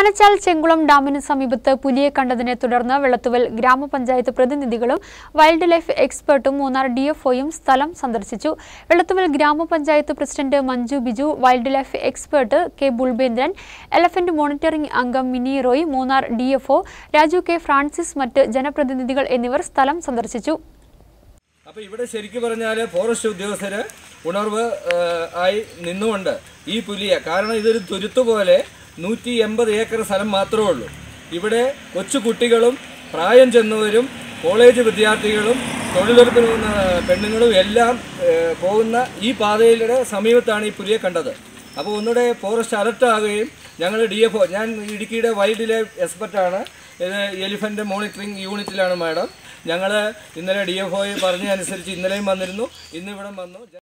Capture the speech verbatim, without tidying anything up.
medianetchannel Chenkulam ഡാമിന് സമീപത്ത് പുലിയെ കണ്ടതിനെ തുടർന്ന് വെള്ളത്തുവൽ ഗ്രാമപഞ്ചായത്ത് പ്രതിനിധികളും വൈൽഡ് ലൈഫ് എക്സ്പെർട്ടും മൂന്നാർ ഡിഎഫ്ഒയും സ്ഥലം സന്ദർശിച്ചു. വെള്ളത്തുവൽ ഗ്രാമപഞ്ചായത്ത് president Manju Biju, wildlife expert K ബുൾബേന്ദ്രൻ, എലഫന്റ് മോണിറ്ററിംഗ് അംഗം Mini Roy, Munnar DFO Raju K Francis, മറ്റ് ജനപ്രതിനിധികൾ എന്നിവർ സ്ഥലം സന്ദർശിച്ചു. അപ്പോൾ ഇവിടെ ശരിക്കും പറഞ്ഞാൽ ഫോറസ്റ്റ് ഉദ്യോഗസ്ഥർ ഉണർവ് ആയി നിന്നുകൊണ്ട് ഈ പുലിയെ, കാരണം ഇതൊരു തുരുത്ത് പോലെ നൂറ്റി എൺപത് ഏക്കർ സ്ഥലം മാത്രമേ ഉള്ളൂ. ഇവിടെ കൊച്ചു കുട്ടികളും പ്രായം ചെന്നവരും കോളേജ് വിദ്യാർത്ഥികളും തൊഴിലുറപ്പിന് പോകുന്ന പെണ്ണുങ്ങളും എല്ലാം പോകുന്ന ഈ പാതയിലൂടെ സമീപത്താണ് ഈ പുലിയെ കണ്ടത്. അപ്പോൾ ഒന്നുകൂടെ ഫോറസ്റ്റ് അലർട്ടാകുകയും ഞങ്ങൾ ഡി എഫ് ഒ, ഞാൻ ഇടുക്കിയുടെ വൈൽഡ് ലൈഫ് എക്സ്പെർട്ടാണ്, ഇത് എലിഫൻ്റ് മോണിറ്ററിംഗ് യൂണിറ്റിലാണ് മാഡം. ഞങ്ങൾ ഇന്നലെ ഡി എഫ് ഒയെ പറഞ്ഞതനുസരിച്ച് ഇന്നലെയും വന്നിരുന്നു, ഇന്നിവിടെ വന്നു.